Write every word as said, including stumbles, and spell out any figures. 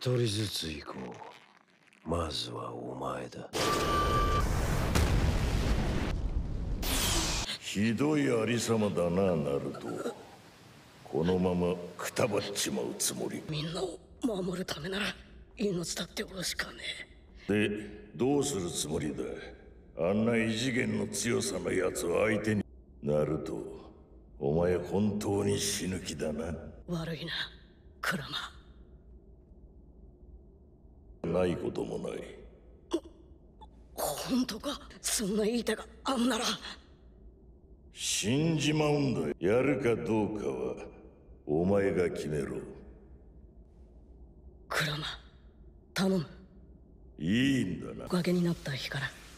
一人ずつ行こう。まずはお前だ。 ひどいありさまだな、ナルト。このままくたばっちまうつもり。 みんなを守るためなら命だっておろしかねえ。で、どうするつもりだ。あんな異次元の強さのやつを相手に。ナルト、お前本当に死ぬ気だな。 悪いな、クラマ。 ないこともない。 本当か。そんないい手があんなら。 死んじまうんだ。やるかどうかはお前が決めろ。 クラマ、頼む。 いいんだな。 おかげになった日から